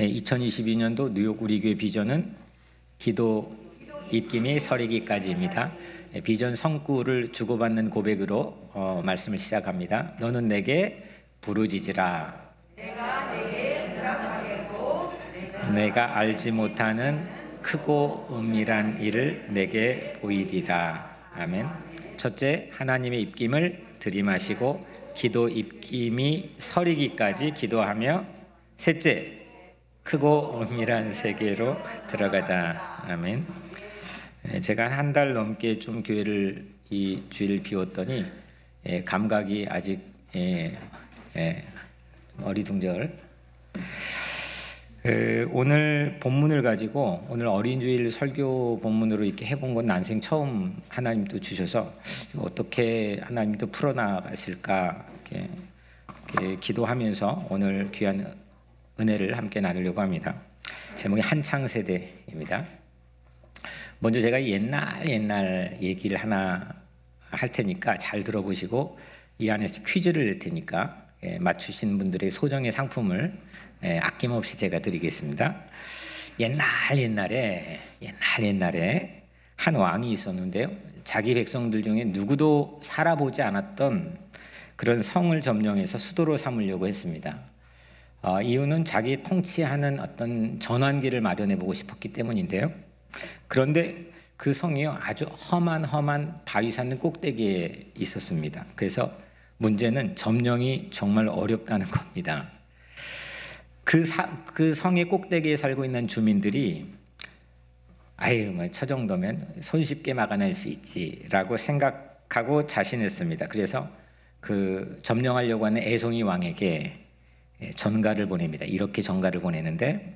2022년도 뉴욕 우리교회 비전은 기도 입김이 서리기까지입니다. 비전 성구를 주고받는 고백으로 말씀을 시작합니다. 너는 내게 부르짖으라. 내가 내게 대답하겠고 내가 알지 못하는 크고 은밀한 일을 내게 보이리라. 아멘. 첫째, 하나님의 입김을 들이마시고 기도 입김이 서리기까지 기도하며, 셋째, 크고 은밀한 세계로 들어가자. 아멘. 제가 한 달 넘게 좀 교회를 이 주일 비웠더니 감각이 아직 어리둥절. 오늘 본문을 가지고 오늘 어린주일 설교 본문으로 이렇게 해본 건 난생 처음 하나님도 주셔서 어떻게 하나님도 풀어나가실까 이렇게 기도하면서 오늘 귀한 은혜를 함께 나누려고 합니다. 제목이 한창세대입니다. 먼저 제가 옛날 얘기를 하나 할 테니까 잘 들어보시고 이 안에서 퀴즈를 낼 테니까 맞추신 분들의 소정의 상품을 아낌없이 제가 드리겠습니다. 옛날에 한 왕이 있었는데요. 자기 백성들 중에 누구도 살아보지 않았던 그런 성을 점령해서 수도로 삼으려고 했습니다. 이유는 자기 통치하는 어떤 전환기를 마련해 보고 싶었기 때문인데요. 그런데 그 성이요, 아주 험한 바위산 꼭대기에 있었습니다. 그래서 문제는 점령이 정말 어렵다는 겁니다. 그 성의 꼭대기에 살고 있는 주민들이 저 정도면 손쉽게 막아낼 수 있지라고 생각하고 자신했습니다. 그래서 그 점령하려고 하는 애송이 왕에게 전가를 보냅니다. 이렇게 전가를 보내는데,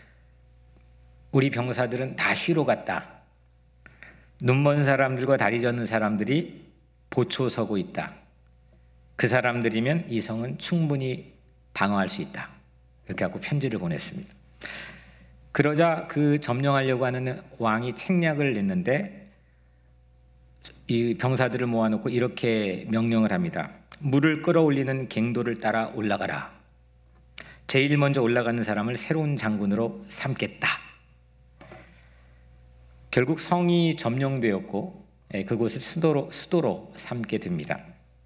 우리 병사들은 다 쉬러 갔다. 눈먼 사람들과 다리 젖는 사람들이 보초 서고 있다. 그 사람들이면 이 성은 충분히 방어할 수 있다. 이렇게 하고 편지를 보냈습니다. 그러자 그 점령하려고 하는 왕이 책략을 냈는데, 이 병사들을 모아놓고 이렇게 명령을 합니다. 물을 끌어올리는 갱도를 따라 올라가라. 제일 먼저 올라가는 사람을 새로운 장군으로 삼겠다. 결국 성이 점령되었고 그곳을 수도로 삼게 됩니다.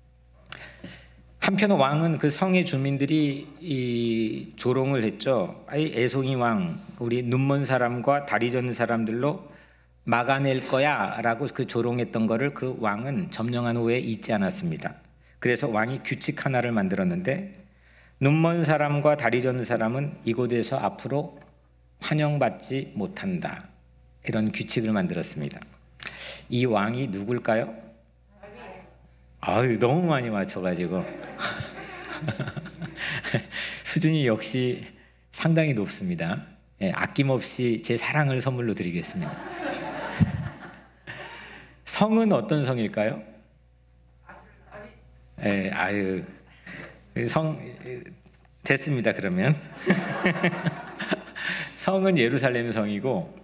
한편 왕은 그 성의 주민들이 이 조롱을 했죠. 애송이 왕, 우리 눈먼 사람과 다리 젖는 사람들로 막아낼 거야 라고 그 조롱했던 거를 그 왕은 점령한 후에 잊지 않았습니다. 그래서 왕이 규칙 하나를 만들었는데, 눈먼 사람과 다리 젖는 사람은 이곳에서 앞으로 환영받지 못한다. 이런 규칙을 만들었습니다. 이 왕이 누굴까요? 너무 많이 맞춰가지고 수준이 역시 상당히 높습니다. 아낌없이 제 사랑을 선물로 드리겠습니다. 성은 어떤 성일까요? 됐습니다. 그러면 성은 예루살렘 성이고,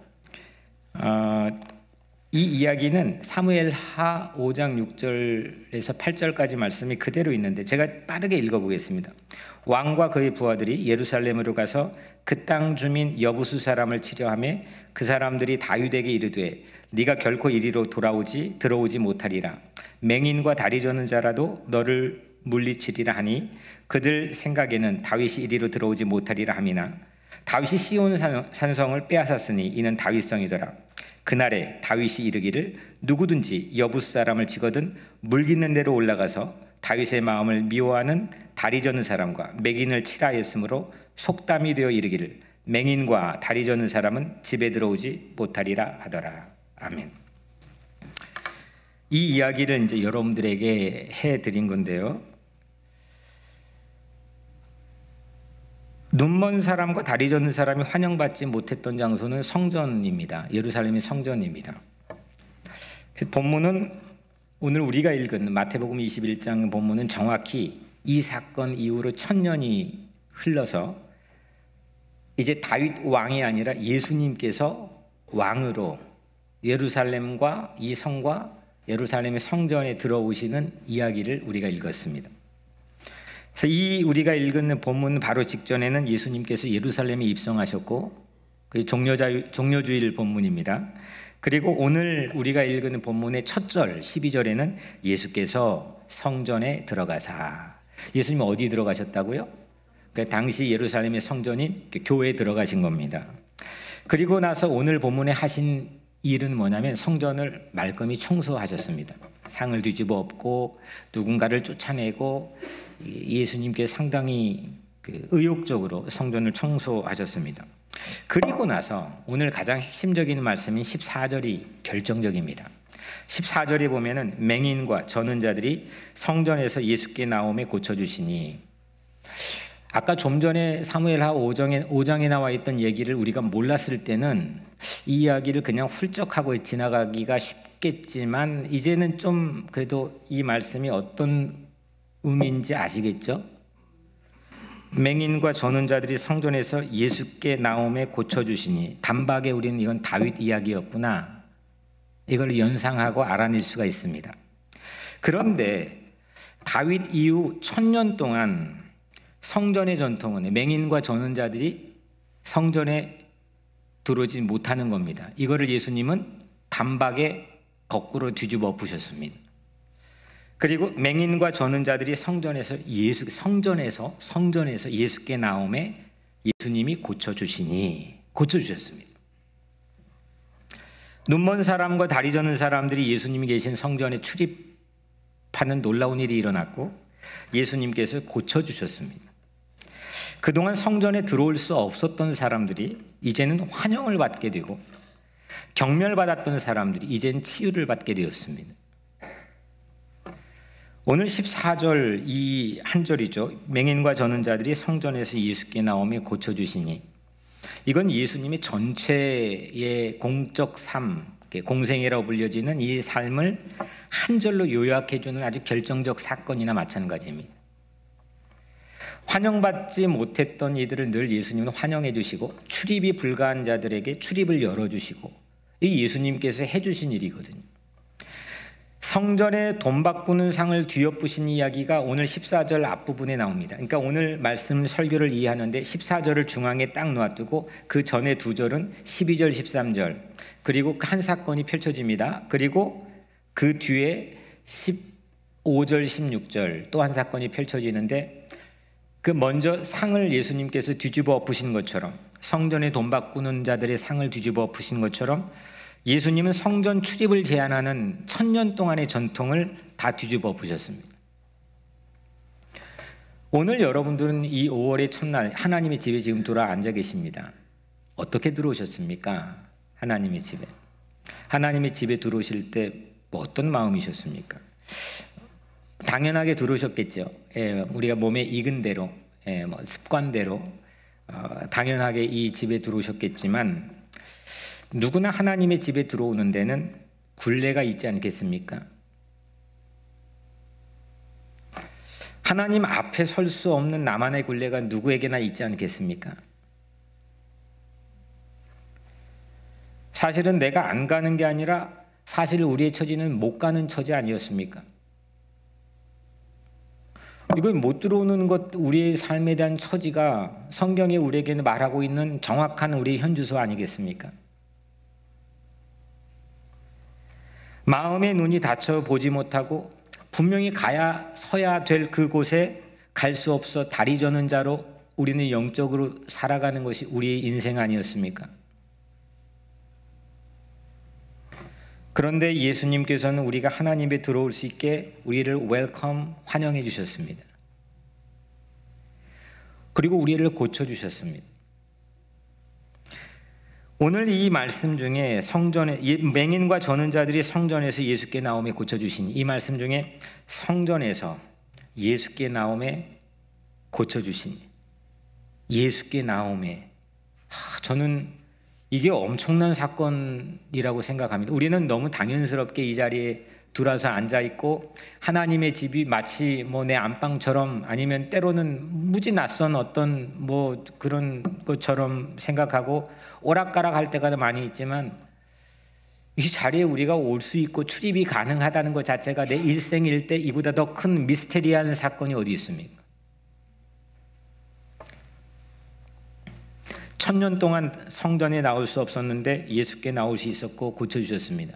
이 이야기는 사무엘하 5장 6절에서 8절까지 말씀이 그대로 있는데 제가 빠르게 읽어보겠습니다. 왕과 그의 부하들이 예루살렘으로 가서 그 땅 주민 여부수 사람을 치려하며 그 사람들이 다윗에게 이르되 네가 결코 이리로 들어오지 못하리라. 맹인과 다리 젖는 자라도 너를 물리치리라 하니 그들 생각에는 다윗이 이리로 들어오지 못하리라 함이나 다윗이 시온 산성을 빼앗았으니 이는 다윗성이더라. 그날에 다윗이 이르기를 누구든지 여부수 사람을 치거든 물깃는 대로 올라가서 다윗의 마음을 미워하는 다리 젖는 사람과 맹인을 치라 하였으므로 속담이 되어 이르기를 맹인과 다리 젖는 사람은 집에 들어오지 못하리라 하더라. 아멘. 이 이야기를 이제 여러분들에게 해드린 건데요. 눈먼 사람과 다리 젖는 사람이 환영받지 못했던 장소는 성전입니다. 예루살렘의 성전입니다. 본문은 오늘 우리가 읽은 마태복음 21장 본문은 정확히 이 사건 이후로 1000년이 흘러서 이제 다윗 왕이 아니라 예수님께서 왕으로 예루살렘과 이 성과 예루살렘의 성전에 들어오시는 이야기를 우리가 읽었습니다. 그래서 이 우리가 읽은 본문 바로 직전에는 예수님께서 예루살렘에 입성하셨고 그 종려주일 본문입니다. 그리고 오늘 우리가 읽은 본문의 첫 절 12절에는 예수께서 성전에 들어가사. 예수님은 어디 들어가셨다고요? 그러니까 당시 예루살렘의 성전인 교회에 들어가신 겁니다. 그리고 나서 오늘 본문에 하신 일은 뭐냐면 성전을 말끔히 청소하셨습니다. 상을 뒤집어 엎고 누군가를 쫓아내고 예수님께 상당히 의욕적으로 성전을 청소하셨습니다. 그리고 나서 오늘 가장 핵심적인 말씀인 14절이 결정적입니다. 14절에 보면은 맹인과 저는 자들이 성전에서 예수께 나오매 고쳐주시니, 아까 좀 전에 사무엘하 5장에 나와 있던 얘기를 우리가 몰랐을 때는 이 이야기를 그냥 훌쩍하고 지나가기가 쉽겠지만 이제는 좀 그래도 이 말씀이 어떤 의미인지 아시겠죠? 맹인과 저는 자들이 성전에서 예수께 나오매 고쳐주시니, 단박에 우리는 이건 다윗 이야기였구나, 이걸 연상하고 알아낼 수가 있습니다. 그런데 다윗 이후 1000년 동안 성전의 전통은 맹인과 저는 자들이 성전에 들어오지 못하는 겁니다. 이거를 예수님은 단박에 거꾸로 뒤집어 엎으셨습니다. 그리고 맹인과 저는 자들이 성전에서 예수께 나오매 예수님이 고쳐주셨습니다. 눈먼 사람과 다리 저는 사람들이 예수님이 계신 성전에 출입하는 놀라운 일이 일어났고 예수님께서 고쳐주셨습니다. 그동안 성전에 들어올 수 없었던 사람들이 이제는 환영을 받게 되고, 경멸받았던 사람들이 이제는 치유를 받게 되었습니다. 오늘 14절 이 한 절이죠. 맹인과 저는 자들이 성전에서 예수께 나오며 고쳐주시니, 이건 예수님의 전체의 공적 삶, 공생애라고 불려지는 이 삶을 한 절로 요약해주는 아주 결정적 사건이나 마찬가지입니다. 환영받지 못했던 이들을 늘 예수님은 환영해 주시고, 출입이 불가한 자들에게 출입을 열어주시고, 이 예수님께서 해주신 일이거든요. 성전에 돈 바꾸는 상을 뒤엎으신 이야기가 오늘 14절 앞부분에 나옵니다. 그러니까 오늘 말씀 설교를 이해하는데 14절을 중앙에 딱 놓아두고 그 전에 두 절은 12절 13절 그리고 한 사건이 펼쳐집니다. 그리고 그 뒤에 15절 16절 또 한 사건이 펼쳐지는데, 그 먼저 상을 예수님께서 뒤집어 엎으신 것처럼, 성전에 돈 바꾸는 자들의 상을 뒤집어 엎으신 것처럼 예수님은 성전 출입을 제한하는 1000년 동안의 전통을 다 뒤집어 엎으셨습니다. 오늘 여러분들은 이 5월의 첫날 하나님의 집에 지금 돌아 앉아 계십니다. 어떻게 들어오셨습니까? 하나님의 집에. 하나님의 집에 들어오실 때 뭐 어떤 마음이셨습니까? 당연하게 들어오셨겠죠. 우리가 몸에 익은 대로, 습관대로 당연하게 이 집에 들어오셨겠지만, 누구나 하나님의 집에 들어오는 데는 굴레가 있지 않겠습니까? 하나님 앞에 설 수 없는 나만의 굴레가 누구에게나 있지 않겠습니까? 사실은 내가 안 가는 게 아니라 사실 우리의 처지는 못 가는 처지 아니었습니까? 이걸 못 들어오는 것, 우리의 삶에 대한 처지가 성경에 우리에게는 말하고 있는 정확한 우리의 현주소 아니겠습니까? 마음의 눈이 닫혀 보지 못하고 분명히 서야 될 그곳에 갈 수 없어 다리 저는 자로 우리는 영적으로 살아가는 것이 우리의 인생 아니었습니까? 그런데 예수님께서는 우리가 하나님에 들어올 수 있게 우리를 웰컴, 환영해 주셨습니다. 그리고 우리를 고쳐주셨습니다. 오늘 이 말씀 중에 맹인과 저는 자들이 성전에서 예수께 나오매 고쳐주시니, 이 말씀 중에 성전에서 예수께 나오매 고쳐주시니, 예수께 나오매, 저는 이게 엄청난 사건이라고 생각합니다. 우리는 너무 당연스럽게 이 자리에 들어와서 앉아있고 하나님의 집이 마치 내 안방처럼, 아니면 때로는 무지 낯선 어떤 그런 것처럼 생각하고 오락가락 할 때가 많이 있지만, 이 자리에 우리가 올 수 있고 출입이 가능하다는 것 자체가 내 일생일 때 이보다 더 큰 미스테리한 사건이 어디 있습니까? 1000년 동안 성전에 나올 수 없었는데 예수께 나올 수 있었고 고쳐주셨습니다.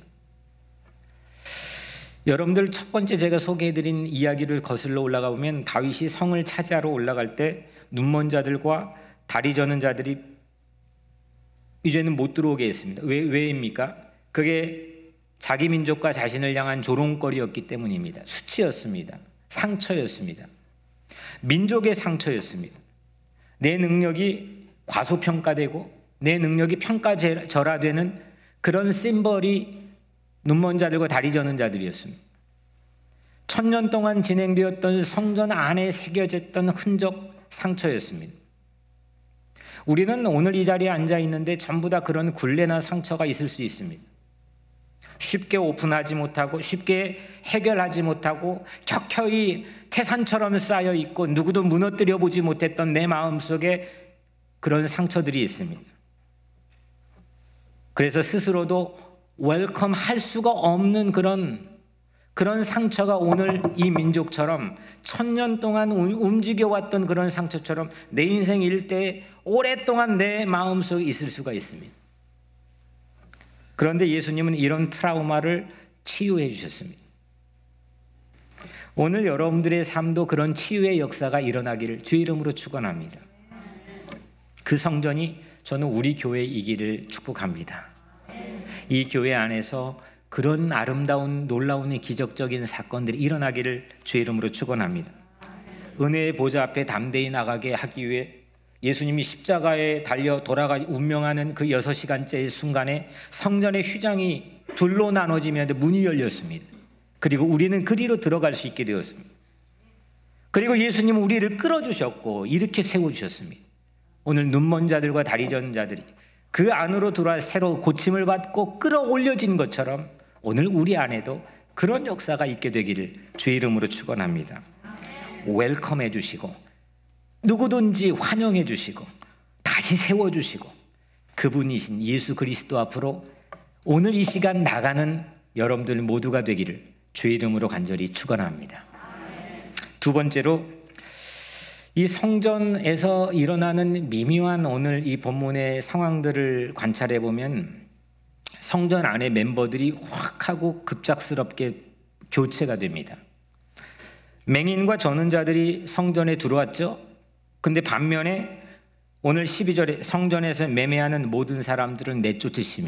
여러분들 첫 번째 제가 소개해드린 이야기를 거슬러 올라가 보면 다윗이 성을 차지하러 올라갈 때 눈먼 자들과 다리 저는 자들이 이제는 못 들어오게 했습니다. 왜입니까? 그게 자기 민족과 자신을 향한 조롱거리였기 때문입니다. 수치였습니다. 상처였습니다. 민족의 상처였습니다. 내 능력이 과소평가되고 내 능력이 평가절하되는 그런 심벌이 눈먼 자들과 다리 저는 자들이었습니다. 1000년 동안 진행되었던 성전 안에 새겨졌던 흔적, 상처였습니다. 우리는 오늘 이 자리에 앉아 있는데 전부 다 그런 굴레나 상처가 있을 수 있습니다. 쉽게 오픈하지 못하고 쉽게 해결하지 못하고 켜켜이 태산처럼 쌓여 있고 누구도 무너뜨려 보지 못했던 내 마음속에 그런 상처들이 있습니다. 그래서 스스로도 웰컴 할 수가 없는 그런 상처가 오늘 이 민족처럼 1000년 동안 움직여왔던 그런 상처처럼 내 인생 일대에 오랫동안 내 마음속에 있을 수가 있습니다. 그런데 예수님은 이런 트라우마를 치유해 주셨습니다. 오늘 여러분들의 삶도 그런 치유의 역사가 일어나기를 주의 이름으로 축원합니다. 그 성전이 저는 우리 교회이기를 축복합니다. 이 교회 안에서 그런 아름다운 놀라운 기적적인 사건들이 일어나기를 주의 이름으로 축원합니다. 은혜의 보좌 앞에 담대히 나가게 하기 위해 예수님이 십자가에 달려 돌아가 운명하는 그 6시간째의 순간에 성전의 휘장이 둘로 나눠지면서 문이 열렸습니다. 그리고 우리는 그리로 들어갈 수 있게 되었습니다. 그리고 예수님은 우리를 끌어주셨고 이렇게 세워주셨습니다. 오늘 눈먼 자들과 다리 저는 자들이 그 안으로 들어와 새로 고침을 받고 끌어올려진 것처럼 오늘 우리 안에도 그런 역사가 있게 되기를 주의 이름으로 축원합니다. 웰컴해 주시고 누구든지 환영해 주시고 다시 세워주시고 그분이신 예수 그리스도 앞으로 오늘 이 시간 나가는 여러분들 모두가 되기를 주의 이름으로 간절히 축원합니다. 두 번째로 이 성전에서 일어나는 미묘한 오늘 이 본문의 상황들을 관찰해 보면 성전 안에 멤버들이 확 하고 급작스럽게 교체가 됩니다. 맹인과 저는 자들이 성전에 들어왔죠. 근데 반면에 오늘 12절에 성전에서 매매하는 모든 사람들을 내쫓으시며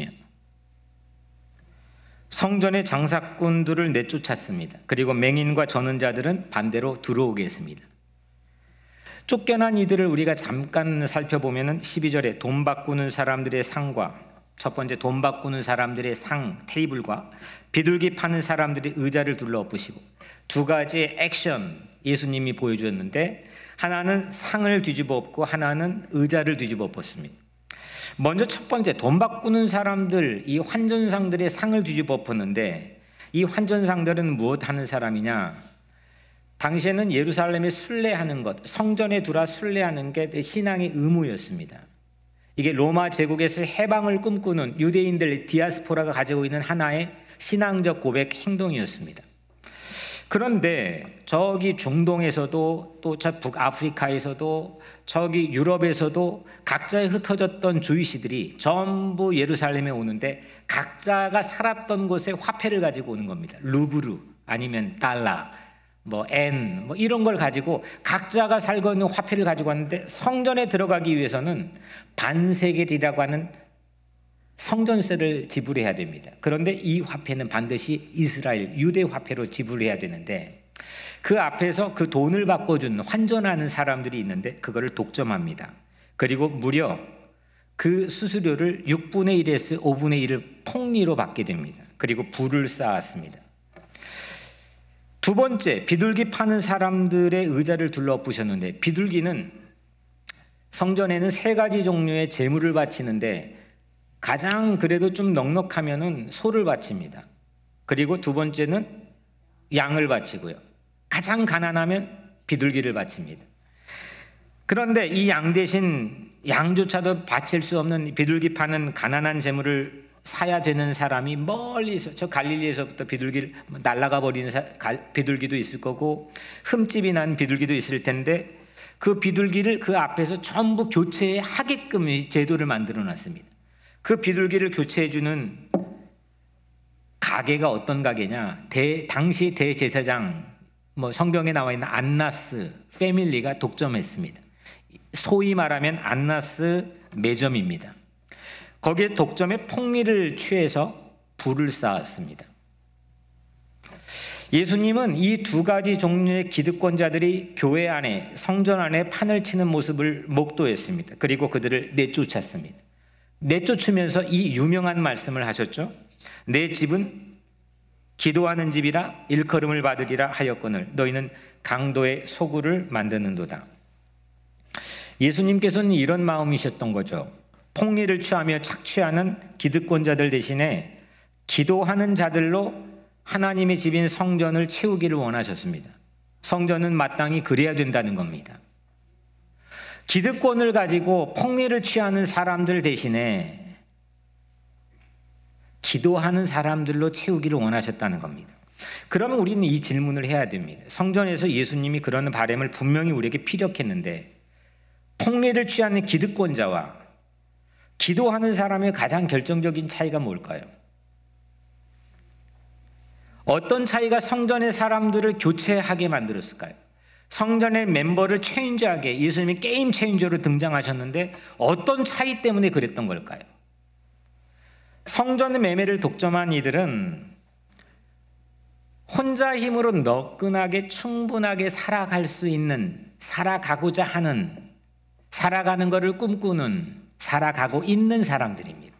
성전의 장사꾼들을 내쫓았습니다. 그리고 맹인과 저는 자들은 반대로 들어오게 했습니다. 쫓겨난 이들을 우리가 잠깐 살펴보면 12절에 돈 바꾸는 사람들의 상과 첫 번째 돈 바꾸는 사람들의 상 테이블과 비둘기 파는 사람들의 의자를 둘러 엎으시고 두 가지의 액션 예수님이 보여주었는데 하나는 상을 뒤집어 엎고 하나는 의자를 뒤집어 엎었습니다. 먼저 첫 번째 돈 바꾸는 사람들 이 환전상들의 상을 뒤집어 엎었는데 이 환전상들은 무엇 하는 사람이냐? 당시에는 예루살렘에 순례하는 것, 성전에 들어와 순례하는 게 신앙의 의무였습니다. 이게 로마 제국에서 해방을 꿈꾸는 유대인들 디아스포라가 가지고 있는 하나의 신앙적 고백 행동이었습니다. 그런데 저기 중동에서도 또 저 북아프리카에서도 저기 유럽에서도 각자에 흩어졌던 주이시들이 전부 예루살렘에 오는데 각자가 살았던 곳에 화폐를 가지고 오는 겁니다. 루브르 아니면 달러 엔 이런 걸 가지고 각자가 살고 있는 화폐를 가지고 왔는데 성전에 들어가기 위해서는 반세겔이라고 하는 성전세를 지불해야 됩니다. 그런데 이 화폐는 반드시 이스라엘 유대 화폐로 지불해야 되는데 그 앞에서 그 돈을 바꿔주는 환전하는 사람들이 있는데 그거를 독점합니다. 그리고 무려 그 수수료를 6분의 1에서 5분의 1을 폭리로 받게 됩니다. 그리고 불을 쌓았습니다. 두 번째, 비둘기 파는 사람들의 의자를 둘러 엎으셨는데 비둘기는 성전에는 3가지 종류의 제물을 바치는데 가장 그래도 좀 넉넉하면은 소를 바칩니다. 그리고 두 번째는 양을 바치고요. 가장 가난하면 비둘기를 바칩니다. 그런데 이 양 대신 양조차도 바칠 수 없는 비둘기 파는 가난한 제물을 사야 되는 사람이 멀리서 저 갈릴리에서부터 비둘기를 날아가 버리는 비둘기도 있을 거고 흠집이 난 비둘기도 있을 텐데 그 비둘기를 그 앞에서 전부 교체하게끔 제도를 만들어 놨습니다. 그 비둘기를 교체해 주는 가게가 어떤 가게냐? 당시 대제사장, 성경에 나와 있는 안나스 패밀리가 독점했습니다. 소위 말하면 안나스 매점입니다. 거기에 독점에 폭리를 취해서 불을 쌓았습니다. 예수님은 이 두 가지 종류의 기득권자들이 교회 안에, 성전 안에 판을 치는 모습을 목도했습니다. 그리고 그들을 내쫓았습니다. 내쫓으면서 이 유명한 말씀을 하셨죠. 내 집은 기도하는 집이라 일컬음을 받으리라 하였거늘 너희는 강도의 소굴을 만드는도다. 예수님께서는 이런 마음이셨던 거죠. 폭리를 취하며 착취하는 기득권자들 대신에 기도하는 자들로 하나님의 집인 성전을 채우기를 원하셨습니다. 성전은 마땅히 그래야 된다는 겁니다. 기득권을 가지고 폭리를 취하는 사람들 대신에 기도하는 사람들로 채우기를 원하셨다는 겁니다. 그러면 우리는 이 질문을 해야 됩니다. 성전에서 예수님이 그런 바람을 분명히 우리에게 피력했는데 폭리를 취하는 기득권자와 기도하는 사람의 가장 결정적인 차이가 뭘까요? 어떤 차이가 성전의 사람들을 교체하게 만들었을까요? 성전의 멤버를 체인지하게 예수님이 게임 체인저로 등장하셨는데 어떤 차이 때문에 그랬던 걸까요? 성전의 매매를 독점한 이들은 혼자 힘으로 너끈하게 충분하게 살아갈 수 있는, 살아가고자 하는, 살아가는 것을 꿈꾸는, 살아가고 있는 사람들입니다.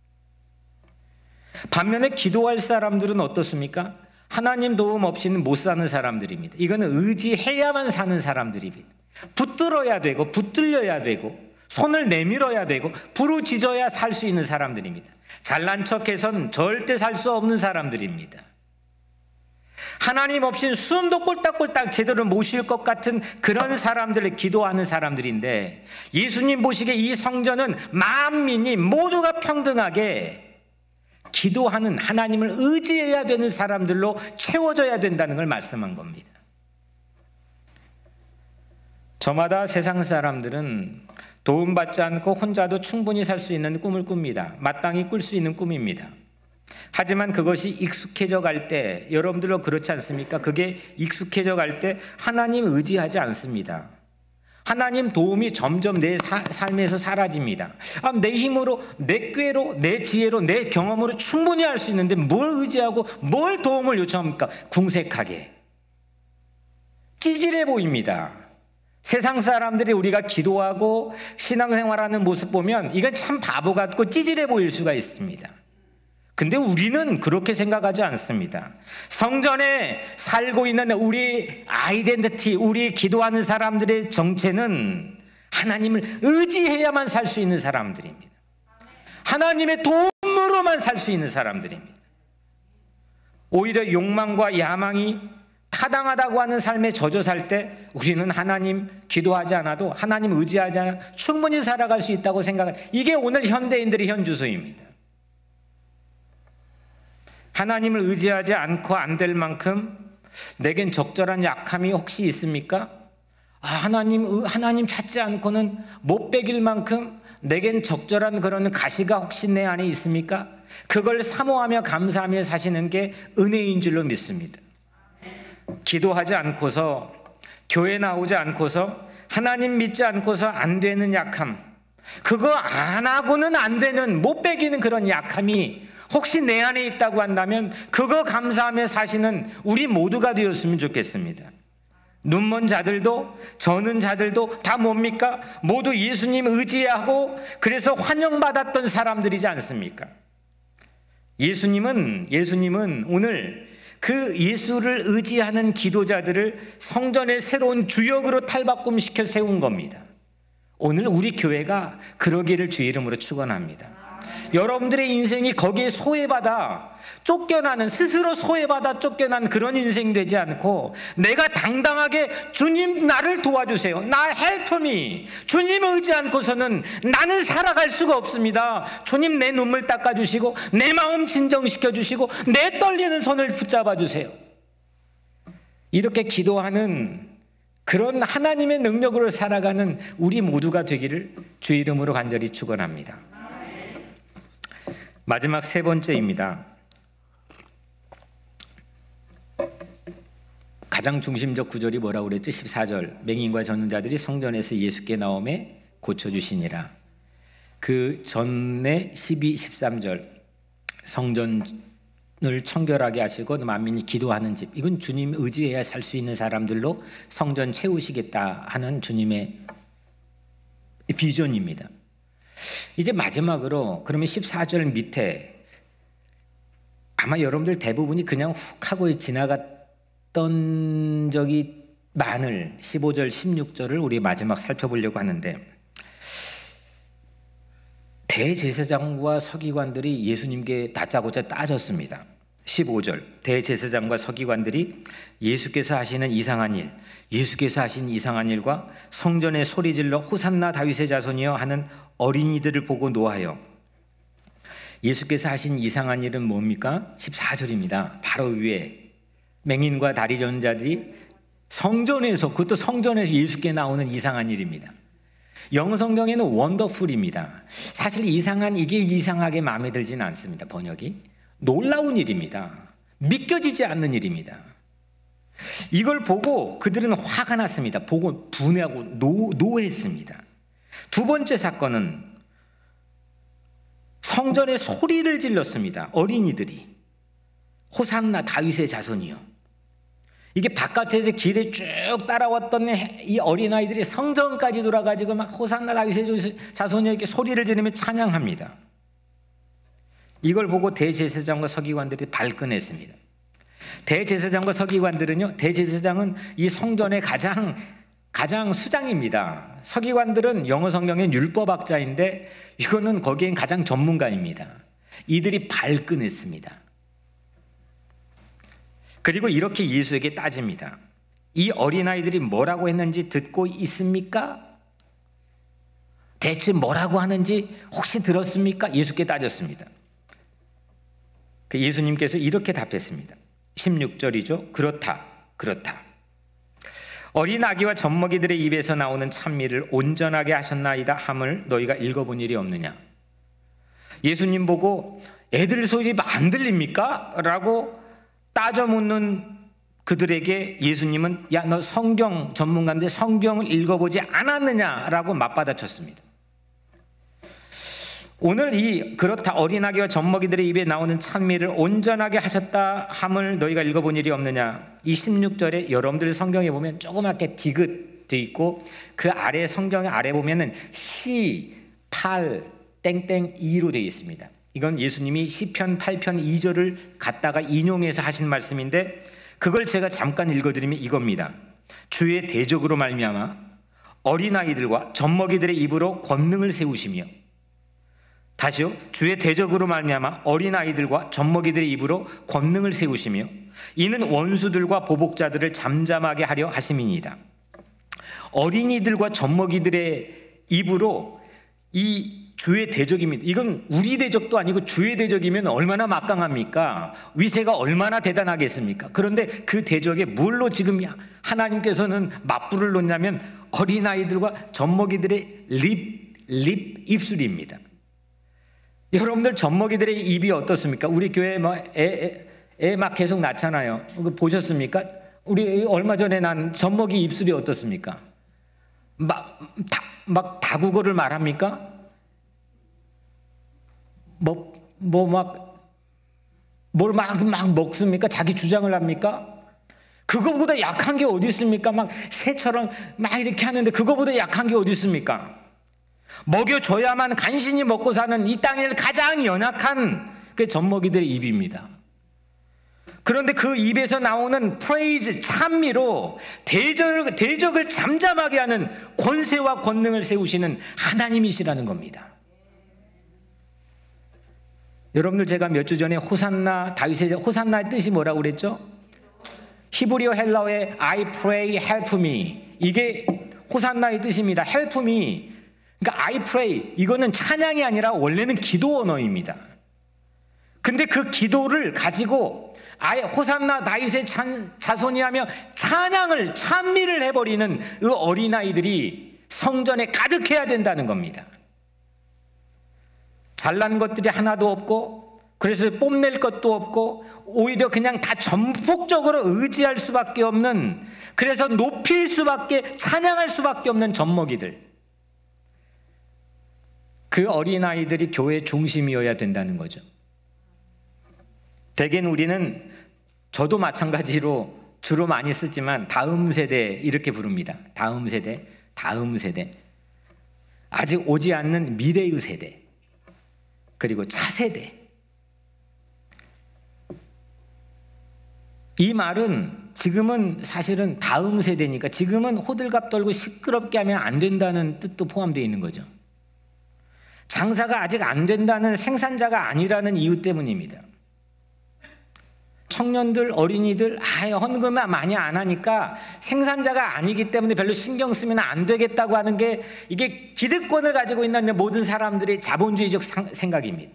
반면에 기도할 사람들은 어떻습니까? 하나님 도움 없이는 못 사는 사람들입니다. 이거는 의지해야만 사는 사람들입니다. 붙들어야 되고 붙들려야 되고 손을 내밀어야 되고 부르짖어야 살 수 있는 사람들입니다. 잘난 척해선 절대 살 수 없는 사람들입니다. 하나님 없이는 숨도 꼴딱꼴딱 제대로 못 쉴 것 같은 그런 사람들을 기도하는 사람들인데 예수님 보시기에 이 성전은 만민이 모두가 평등하게 기도하는 하나님을 의지해야 되는 사람들로 채워져야 된다는 걸 말씀한 겁니다. 저마다 세상 사람들은 도움받지 않고 혼자도 충분히 살 수 있는 꿈을 꿉니다. 마땅히 꿀 수 있는 꿈입니다. 하지만 그것이 익숙해져 갈 때, 여러분들도 그렇지 않습니까? 그게 익숙해져 갈 때 하나님 의지하지 않습니다. 하나님 도움이 점점 내 삶에서 사라집니다. 내 힘으로, 내 꾀로, 내 지혜로, 내 경험으로 충분히 할 수 있는데 뭘 의지하고 뭘 도움을 요청합니까? 궁색하게 찌질해 보입니다. 세상 사람들이 우리가 기도하고 신앙생활하는 모습 보면 이건 참 바보 같고 찌질해 보일 수가 있습니다. 근데 우리는 그렇게 생각하지 않습니다. 성전에 살고 있는 우리 아이덴티티, 우리 기도하는 사람들의 정체는 하나님을 의지해야만 살 수 있는 사람들입니다. 하나님의 도움으로만 살 수 있는 사람들입니다. 오히려 욕망과 야망이 타당하다고 하는 삶에 젖어 살 때 우리는 하나님 기도하지 않아도 하나님 의지하지 않아도 충분히 살아갈 수 있다고 생각하는, 이게 오늘 현대인들의 현주소입니다. 하나님을 의지하지 않고 안 될 만큼 내겐 적절한 약함이 혹시 있습니까? 하나님 찾지 않고는 못 베길 만큼 내겐 적절한 그런 가시가 혹시 내 안에 있습니까? 그걸 사모하며 감사하며 사시는 게 은혜인 줄로 믿습니다. 기도하지 않고서, 교회 나오지 않고서, 하나님 믿지 않고서 안 되는 약함, 그거 안 하고는 안 되는, 못 베기는 그런 약함이 혹시 내 안에 있다고 한다면 그거 감사하며 사시는 우리 모두가 되었으면 좋겠습니다. 눈먼 자들도 저는 자들도 다 뭡니까? 모두 예수님 의지하고 그래서 환영받았던 사람들이지 않습니까? 예수님은 오늘 그 예수를 의지하는 기도자들을 성전의 새로운 주역으로 탈바꿈시켜 세운 겁니다. 오늘 우리 교회가 그러기를 주의 이름으로 축원합니다. 여러분들의 인생이 거기에 소외받아 쫓겨나는, 스스로 소외받아 쫓겨난 그런 인생 되지 않고 내가 당당하게 주님 나를 도와주세요, 나 help me, 주님 의지 않고서는 나는 살아갈 수가 없습니다, 주님 내 눈물 닦아주시고 내 마음 진정시켜주시고 내 떨리는 손을 붙잡아 주세요, 이렇게 기도하는 그런 하나님의 능력으로 살아가는 우리 모두가 되기를 주의 이름으로 간절히 축원합니다. 마지막 세 번째입니다. 가장 중심적 구절이 뭐라고 그랬죠? 14절. 맹인과 젖는 자들이 성전에서 예수께 나오매 고쳐주시니라. 그 전에 12, 13절. 성전을 청결하게 하시고 만민이 기도하는 집. 이건 주님 의지해야 살 수 있는 사람들로 성전 채우시겠다 하는 주님의 비전입니다. 이제 마지막으로 그러면 14절 밑에 아마 여러분들 대부분이 그냥 훅 하고 지나갔던 적이 많을 15절 16절을 우리 마지막 살펴보려고 하는데, 대제사장과 서기관들이 예수님께 다짜고짜 따졌습니다. 15절 대제사장과 서기관들이 예수께서 하시는 이상한 일, 예수께서 하신 이상한 일과 성전에 소리질러 호산나 다윗의 자손이여 하는 어린이들을 보고 노하여. 예수께서 하신 이상한 일은 뭡니까? 14절입니다. 바로 위에 맹인과 다리 저는 자들이 성전에서, 그것도 성전에서 예수께 나오는 이상한 일입니다. 영어 성경에는 원더풀입니다. 사실 이게 이상하게 마음에 들지는 않습니다. 번역이 놀라운 일입니다. 믿겨지지 않는 일입니다. 이걸 보고 그들은 화가 났습니다. 보고 분해하고 노했습니다. 두 번째 사건은 성전에 소리를 질렀습니다. 어린이들이 호산나 다윗의 자손이요. 이게 바깥에서 길에 쭉 따라왔던 이 어린아이들이 성전까지 돌아가지고 막 호산나 다윗의 자손이요 이렇게 소리를 지르며 찬양합니다. 이걸 보고 대제사장과 서기관들이 발끈했습니다. 대제사장과 서기관들은요, 대제사장은 이 성전의 가장 수장입니다. 서기관들은 영어 성경의 율법학자인데 이거는 거기엔 가장 전문가입니다. 이들이 발끈했습니다. 그리고 이렇게 예수에게 따집니다. 이 어린아이들이 뭐라고 했는지 듣고 있습니까? 대체 뭐라고 하는지 혹시 들었습니까? 예수께 따졌습니다. 예수님께서 이렇게 답했습니다. 16절이죠. 그렇다. 어린 아기와 젖먹이들의 입에서 나오는 찬미를 온전하게 하셨나이다 함을 너희가 읽어본 일이 없느냐. 예수님 보고 애들 소리 안 들립니까? 라고 따져 묻는 그들에게 예수님은 야, 너 성경 전문가인데 성경을 읽어보지 않았느냐라고 맞받아쳤습니다. 오늘 그렇다 어린아기와 젖먹이들의 입에 나오는 찬미를 온전하게 하셨다 함을 너희가 읽어본 일이 없느냐. 이 16절에 여러분들 성경에 보면 조그맣게 디귿 돼 있고 그 아래 성경의 아래 보면은 시, 8, 땡땡 2로 되어 있습니다. 이건 예수님이 시편 8편 2절을 갖다가 인용해서 하신 말씀인데 그걸 제가 잠깐 읽어드리면 이겁니다. 주의 대적으로 말미암아 어린아이들과 젖먹이들의 입으로 권능을 세우시며. 다시요. 주의 대적으로 말미암아 어린아이들과 젖먹이들의 입으로 권능을 세우시며 이는 원수들과 보복자들을 잠잠하게 하려 하심이니이다. 어린이들과 젖먹이들의 입으로 이 주의 대적입니다. 이건 우리 대적도 아니고 주의 대적이면 얼마나 막강합니까? 위세가 얼마나 대단하겠습니까? 그런데 그 대적에 뭘로 지금 하나님께서는 맞불을 놓냐면 어린아이들과 젖먹이들의 입술입니다. 여러분들 젖먹이들의 입이 어떻습니까? 우리 교회 애 막 계속 낳잖아요. 보셨습니까? 우리 얼마 전에 난 젖먹이 입술이 어떻습니까? 막 다국어를 말합니까? 뭘 막 먹습니까? 자기 주장을 합니까? 그거보다 약한 게 어디 있습니까? 막 새처럼 막 이렇게 하는데 그거보다 약한 게 어디 있습니까? 먹여줘야만 간신히 먹고 사는 이 땅에 가장 연약한 그 젖먹이들의 입입니다. 그런데 그 입에서 나오는 프레이즈, 찬미로 대적을 잠잠하게 하는 권세와 권능을 세우시는 하나님이시라는 겁니다. 여러분들 제가 몇 주 전에 호산나 다윗의 호산나의 뜻이 뭐라고 그랬죠? 히브리어 헬라어의 I pray help me, 이게 호산나의 뜻입니다. help me. 그러니까 I pray, 이거는 찬양이 아니라 원래는 기도 언어입니다. 근데 그 기도를 가지고 아예 호산나 다윗의 자손이 하며 찬양을 찬미를 해버리는 그 어린아이들이 성전에 가득해야 된다는 겁니다. 잘난 것들이 하나도 없고, 그래서 뽐낼 것도 없고, 오히려 그냥 다 전폭적으로 의지할 수밖에 없는, 그래서 높일 수밖에, 찬양할 수밖에 없는 젖먹이들, 그 어린아이들이 교회의 중심이어야 된다는 거죠. 대개는 우리는, 저도 마찬가지로 주로 많이 쓰지만 다음 세대 이렇게 부릅니다. 다음 세대, 다음 세대, 아직 오지 않는 미래의 세대, 그리고 차세대. 이 말은 지금은 사실은 다음 세대니까 지금은 호들갑 떨고 시끄럽게 하면 안 된다는 뜻도 포함되어 있는 거죠. 장사가 아직 안 된다는 생산자가 아니라는 이유 때문입니다. 청년들, 어린이들 헌금을 많이 안 하니까 생산자가 아니기 때문에 별로 신경 쓰면 안 되겠다고 하는 게, 이게 기득권을 가지고 있는 모든 사람들의 자본주의적 생각입니다.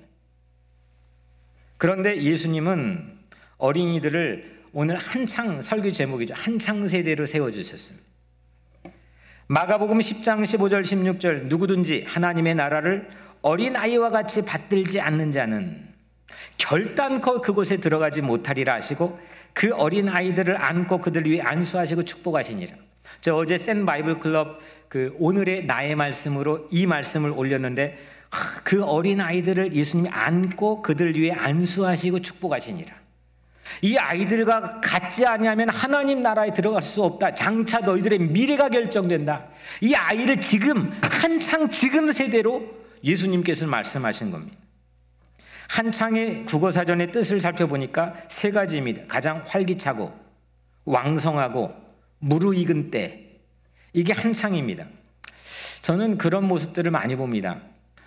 그런데 예수님은 어린이들을 오늘 한창, 설교 제목이죠, 한창 세대로 세워주셨습니다. 마가복음 10장 15절 16절, 누구든지 하나님의 나라를 어린아이와 같이 받들지 않는 자는 결단코 그곳에 들어가지 못하리라 하시고, 그 어린아이들을 안고 그들을 위해 안수하시고 축복하시니라. 저 어제 센 바이블 클럽 그 오늘의 나의 말씀으로 이 말씀을 올렸는데, 그 어린아이들을 예수님이 안고 그들을 위해 안수하시고 축복하시니라. 이 아이들과 같지 아니하면 하나님 나라에 들어갈 수 없다. 장차 너희들의 미래가 결정된다. 이 아이를 지금, 한창 지금 세대로 예수님께서 말씀하신 겁니다. 한창의 국어사전의 뜻을 살펴보니까 세 가지입니다. 가장 활기차고 왕성하고 무르익은 때, 이게 한창입니다. 저는 그런 모습들을 많이 봅니다.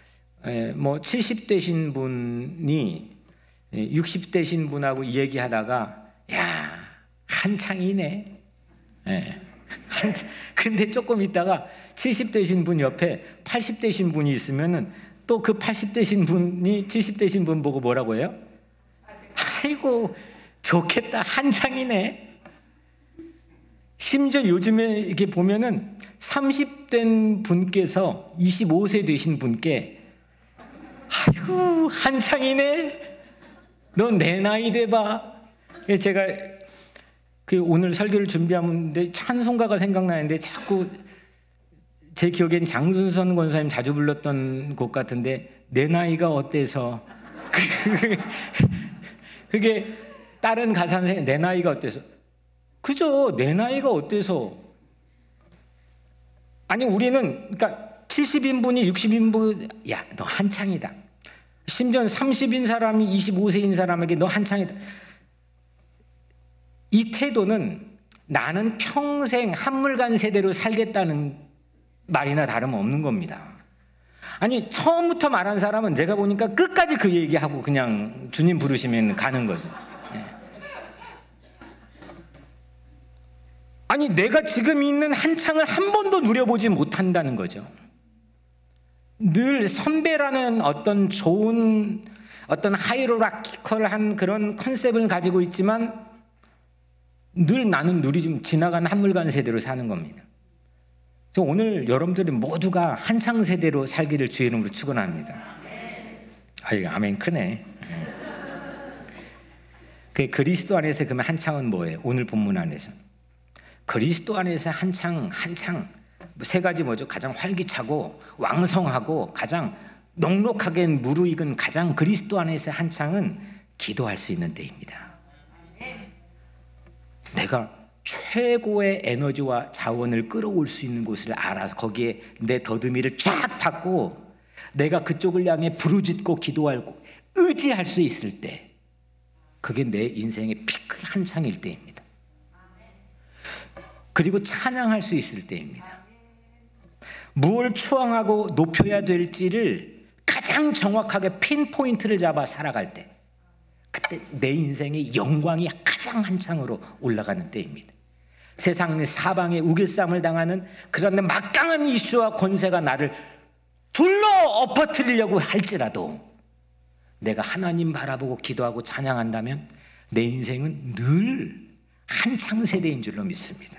70대신 분이 60대신 분하고 얘기하다가, 야, 한창이네. 근데 조금 있다가 70대신 분 옆에 80대신 분이 있으면은 또 그 80대신 분이 70대신 분 보고 뭐라고 해요? 아이고 좋겠다, 한창이네. 심지어 요즘에 이렇게 보면은 30된 분께서 25세 되신 분께, 아이고 한창이네, 너 내 나이 돼봐. 제가 오늘 설교를 준비하는데 찬송가가 생각나는데, 자꾸 제 기억엔 장순선 권사님 자주 불렀던 곡 같은데, 내 나이가 어때서. 그게 다른 가사는 내 나이가 어때서. 그죠, 내 나이가 어때서. 아니 우리는, 그러니까 70인분이 60인분, 야, 너 한창이다. 심지어 30인 사람이 25세인 사람에게 너 한창이다. 이 태도는 나는 평생 한물간 세대로 살겠다는 말이나 다름없는 겁니다. 아니 처음부터 말한 사람은 내가 보니까 끝까지 그 얘기하고 그냥 주님 부르시면 가는 거죠. 아니 내가 지금 있는 한창을 한 번도 누려보지 못한다는 거죠. 늘 선배라는 어떤 좋은, 어떤 하이로라키컬한 그런 컨셉을 가지고 있지만, 늘 나는 누리지 지나간 한물간 세대로 사는 겁니다. 그래서 오늘 여러분들이 모두가 한창 세대로 살기를 주의 이름으로 축원합니다. 아이, 아멘 크네. 그 그리스도 안에서 그러면 한창은 뭐예요? 오늘 본문 안에서 그리스도 안에서 한창 세 가지 뭐죠? 가장 활기차고 왕성하고 가장 넉넉하게 무르익은 가장 그리스도 안에서 한창은 기도할 수 있는 때입니다. 내가 최고의 에너지와 자원을 끌어올 수 있는 곳을 알아서 거기에 내 더듬이를 쫙 받고 내가 그쪽을 향해 부르짖고 기도하고 의지할 수 있을 때, 그게 내 인생의 피크 한창일 때입니다. 그리고 찬양할 수 있을 때입니다. 무엇을 추앙하고 높여야 될지를 가장 정확하게 핀포인트를 잡아 살아갈 때, 그때 내 인생의 영광이 가장 한창으로 올라가는 때입니다. 세상 사방에 우겨쌈을 당하는 그런 막강한 이슈와 권세가 나를 둘러 엎어뜨리려고 할지라도 내가 하나님 바라보고 기도하고 찬양한다면 내 인생은 늘 한창 세대인 줄로 믿습니다.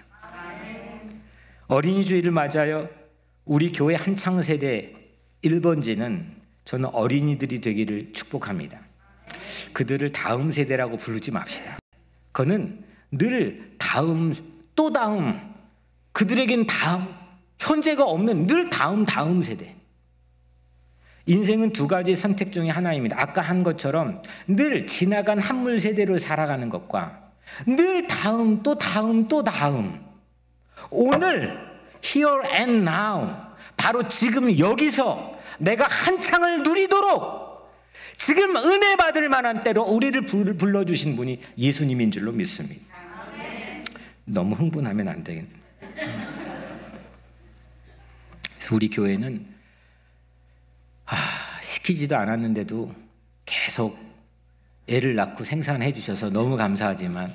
어린이 주일을 맞아요. 우리 교회 한창 세대 1번지는 저는 어린이들이 되기를 축복합니다. 그들을 다음 세대라고 부르지 맙시다. 그거는 늘 다음 또 다음, 그들에겐 다음, 현재가 없는 늘 다음 세대. 인생은 두 가지 선택 중에 하나입니다. 아까 한 것처럼 늘 지나간 한물 세대로 살아가는 것과 늘 다음 또 다음 또 다음, 오늘 here and now, 바로 지금 여기서 내가 한창을 누리도록 지금 은혜 받을 만한 때로 우리를 불러주신 분이 예수님인 줄로 믿습니다. 너무 흥분하면 안 되겠네. 우리 교회는 시키지도 않았는데도 계속 애를 낳고 생산해 주셔서 너무 감사하지만,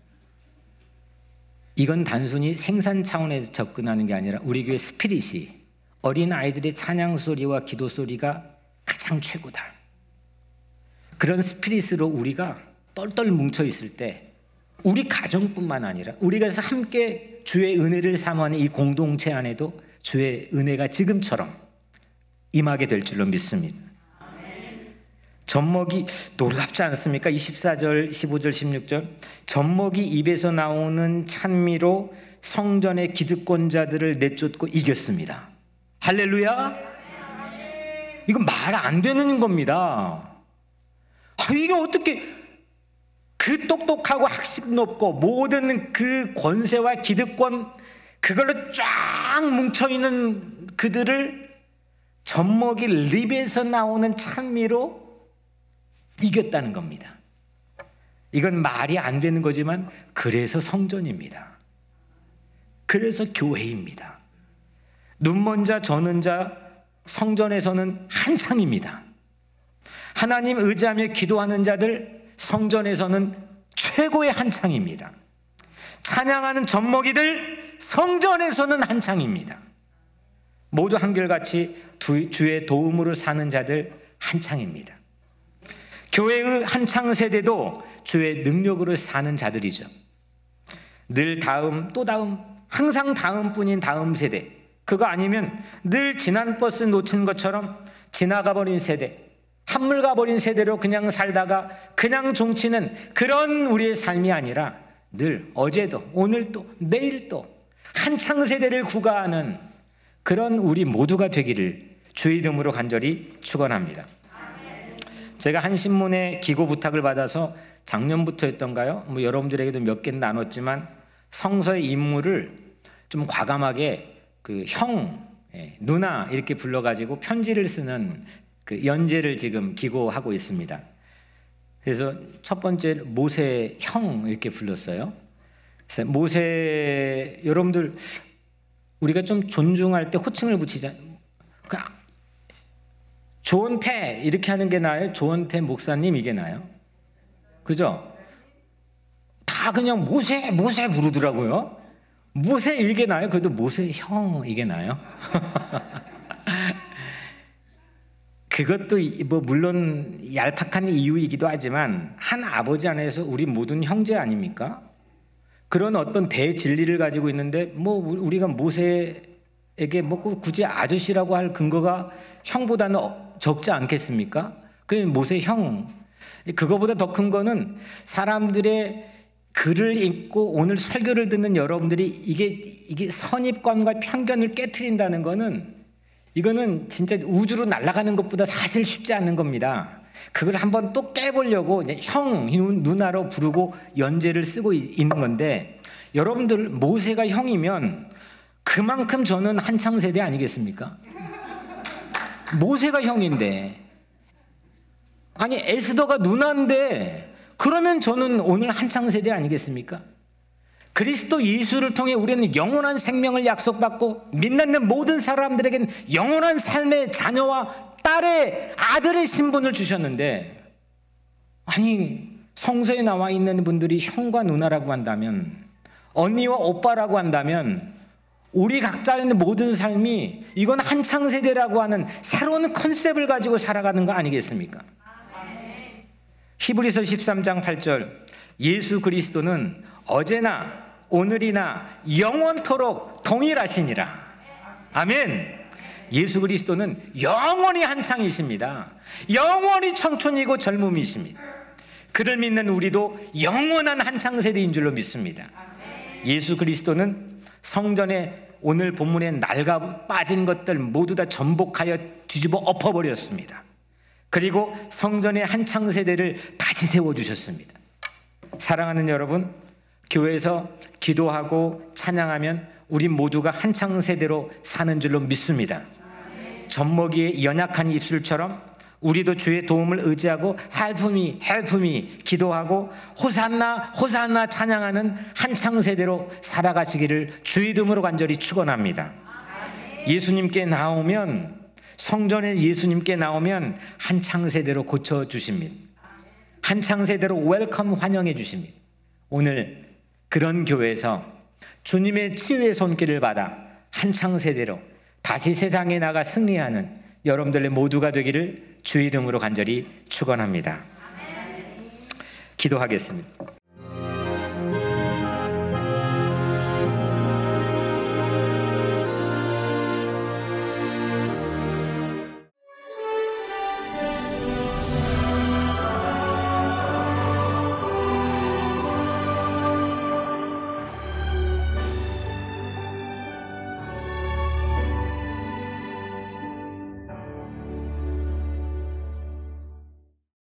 이건 단순히 생산 차원에서 접근하는 게 아니라 우리 교회 스피릿이 어린 아이들의 찬양 소리와 기도 소리가 가장 최고다. 그런 스피릿으로 우리가 똘똘 뭉쳐 있을 때 우리 가정뿐만 아니라 우리가 함께 주의 은혜를 사모하는 이 공동체 안에도 주의 은혜가 지금처럼 임하게 될 줄로 믿습니다. 젖먹이 놀랍지 않습니까? 24절, 15절, 16절. 젖먹이 입에서 나오는 찬미로 성전의 기득권자들을 내쫓고 이겼습니다. 할렐루야. 이건 말 안 되는 겁니다. 이게 어떻게 그 똑똑하고 학식 높고 모든 그 권세와 기득권, 그걸로 쫙 뭉쳐있는 그들을 젖먹이 립에서 나오는 찬미로 이겼다는 겁니다. 이건 말이 안 되는 거지만 그래서 성전입니다. 그래서 교회입니다. 눈먼 자 저는 자 성전에서는 한창입니다. 하나님 의지하며 기도하는 자들 성전에서는 최고의 한창입니다. 찬양하는 젖먹이들 성전에서는 한창입니다. 모두 한결같이 주의 도움으로 사는 자들 한창입니다. 교회의 한창 세대도 주의 능력으로 사는 자들이죠. 늘 다음 또 다음, 항상 다음뿐인 다음 세대, 그거 아니면 늘 지난 버스 놓친 것처럼 지나가 버린 세대, 한물 가버린 세대로 그냥 살다가 그냥 종치는 그런 우리의 삶이 아니라 늘 어제도 오늘도 내일도 한창 세대를 구가하는 그런 우리 모두가 되기를 주의 이름으로 간절히 축원합니다. 제가 한 신문에 기고 부탁을 받아서 작년부터였던가요? 여러분들에게도 몇 개 나눴지만 성서의 인물을 좀 과감하게 그 형, 누나 이렇게 불러가지고 편지를 쓰는 그 연재를 지금 기고하고 있습니다. 그래서 첫 번째 모세 형 이렇게 불렀어요. 그래서 모세, 여러분들 우리가 좀 존중할 때 호칭을 붙이자. 조은태 이렇게 하는 게 나아요? 조은태 목사님 이게 나아요? 그죠? 다 그냥 모세 부르더라고요. 모세 이게 나아요? 그래도 모세 형 이게 나아요? 그것도 물론 얄팍한 이유이기도 하지만 한 아버지 안에서 우리 모든 형제 아닙니까? 그런 어떤 대진리를 가지고 있는데 우리가 모세에게 굳이 아저씨라고 할 근거가 형보다는 적지 않겠습니까? 그 모세 형. 그거보다 더 큰 거는 사람들의 글을 읽고 오늘 설교를 듣는 여러분들이 이게 선입관과 편견을 깨트린다는 거는, 이거는 진짜 우주로 날아가는 것보다 사실 쉽지 않은 겁니다. 그걸 한번 또 깨보려고 형, 누나로 부르고 연재를 쓰고 있는 건데, 여러분들 모세가 형이면 그만큼 저는 한창 세대 아니겠습니까? 모세가 형인데, 아니 에스더가 누나인데, 그러면 저는 오늘 한창 세대 아니겠습니까? 그리스도 예수를 통해 우리는 영원한 생명을 약속받고 믿는 모든 사람들에겐 영원한 삶의 자녀와 딸의 아들의 신분을 주셨는데, 아니 성서에 나와 있는 분들이 형과 누나라고 한다면, 언니와 오빠라고 한다면, 우리 각자의 모든 삶이 이건 한창 세대라고 하는 새로운 컨셉을 가지고 살아가는 거 아니겠습니까? 히브리서 13장 8절, 예수 그리스도는 어제나 오늘이나 영원토록 동일하시니라. 아멘. 예수 그리스도는 영원히 한창이십니다. 영원히 청춘이고 젊음이십니다. 그를 믿는 우리도 영원한 한창 세대인 줄로 믿습니다. 예수 그리스도는 성전에 오늘 본문에 낡아 빠진 것들 모두 다 전복하여 뒤집어 엎어버렸습니다. 그리고 성전의 한창 세대를 다시 세워주셨습니다. 사랑하는 여러분, 교회에서 기도하고 찬양하면 우리 모두가 한창 세대로 사는 줄로 믿습니다. 젖먹이의 연약한 입술처럼 우리도 주의 도움을 의지하고 help me 기도하고 호산나 호산나 찬양하는 한창 세대로 살아가시기를 주의 이름으로 간절히 축원합니다. 예수님께 나오면, 성전에 예수님께 나오면 한창 세대로 고쳐주십니다. 한창 세대로 웰컴 환영해 주십니다. 오늘 그런 교회에서 주님의 치유의 손길을 받아 한창 세대로 다시 세상에 나가 승리하는 여러분들의 모두가 되기를 주의 이름으로 간절히 축원합니다. 기도하겠습니다.